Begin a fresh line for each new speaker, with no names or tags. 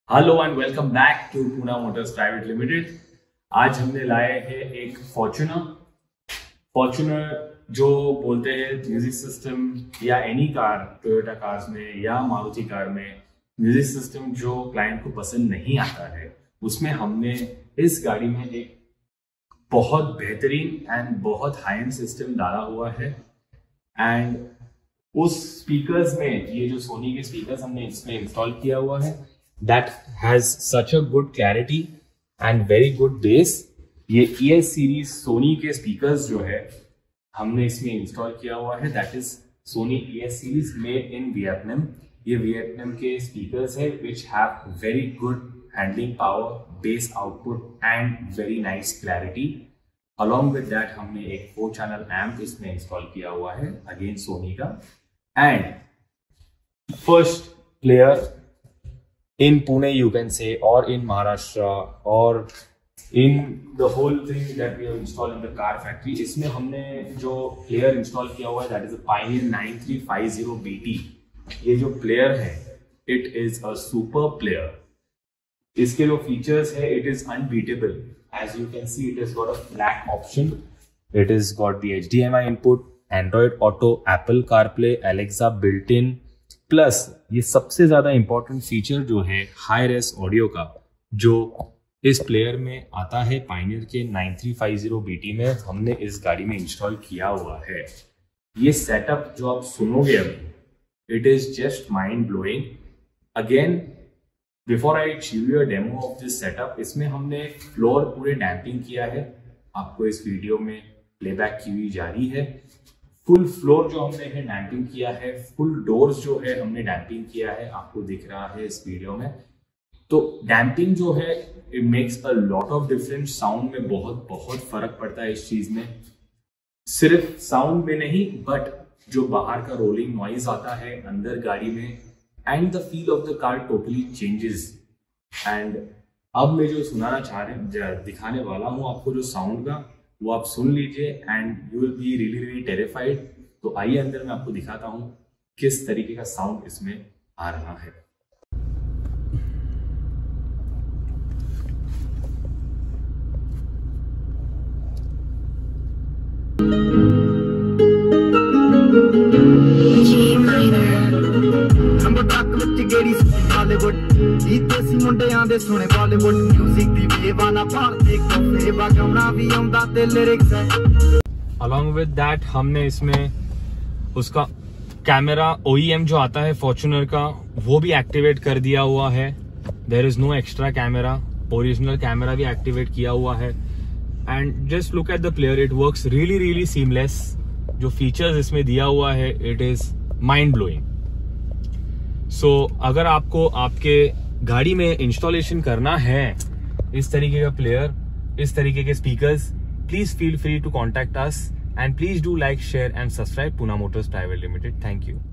Hello and welcome back to Poona Motors Private Limited. आज हमने लाए हैं एक फॉर्च्यूनर जो बोलते हैं म्यूजिक सिस्टम या एनी कार, टोयोटा कार्स में या मारुति कार में म्यूजिक सिस्टम जो क्लाइंट को पसंद नहीं आता है, उसमें हमने इस गाड़ी में एक बहुत बेहतरीन एंड बहुत हाई एंड सिस्टम डाला हुआ है। एंड उस स्पीकर्स में ये जो सोनी के स्पीकर्स हमने इसमें इंस्टॉल किया हुआ है, that has such a good clarity and very good bass। ये ES सीरीज सोनी के स्पीकर्स जो है हमने इसमें इंस्टॉल किया हुआ है, that is Sony ES series made in Vietnam. ये वियतनाम के स्पीकर्स है which have very good handling power, bass output and very nice clarity। along with that हमने एक 4 channel amp इसमें इंस्टॉल किया हुआ है, अगेन सोनी का। And first player in Pune, you can say, or in Maharashtra, or in the whole thing that we have installed in the car factory। इसमें हमने जो प्लेयर इंस्टॉल किया हुआ है, that is a Pioneer 9350 BT। ये जो player है, it is a super player। इसके जो फीचर्स है, it is unbeatable। As you can see, it has got a FLAC option, it has got the HDMI input, Android Auto, Apple CarPlay, Alexa built-in, plus ये सबसे ज्यादा important feature जो है high race audio का, जो इस player में आता है पायनियर के 9350 BT में, हमने इस गाड़ी में इंस्टॉल किया हुआ है। ये सेटअप जो आप सुनोगे अभी, it is just mind blowing. Again before I show you a demo of this setup, इसमें हमने फ्लोर पूरे डैम्पिंग किया है, आपको इस वीडियो में प्लेबैक की हुई जा रही है। फुल फ्लोर जो हमने है डैम्पिंग किया है, फुल डोर्स जो है हमने डैम्पिंग किया है, आपको दिख रहा है इस वीडियो में। तो डैम्पिंग जो है it makes a lot of difference, sound में बहुत फर्क पड़ता है इस चीज में। सिर्फ साउंड में नहीं, बट जो बाहर का रोलिंग नॉइज आता है अंदर गाड़ी में, and the feel of the car totally changes. And अब मैं जो दिखाने वाला हूँ आपको जो साउंड का, वो आप सुन लीजिए and you will be really terrified. तो आइए अंदर मैं आपको दिखाता हूं किस तरीके का साउंड इसमें आ रहा है। Along with that हमने इसमें उसका कैमरा OEM जो आता है फॉर्च्यूनर का, वो भी एक्टिवेट कर दिया हुआ है। There is no extra camera, original camera भी एक्टिवेट किया हुआ है। And just look at the player, it works really seamless. जो फीचर्स इसमें दिया हुआ है, it is mind blowing. So अगर आपको आपके गाड़ी में इंस्टॉलेशन करना है इस तरीके का प्लेयर, इस तरीके के speakers, please feel free to contact us and please do like, share and subscribe Poona Motors Private Limited. Thank you.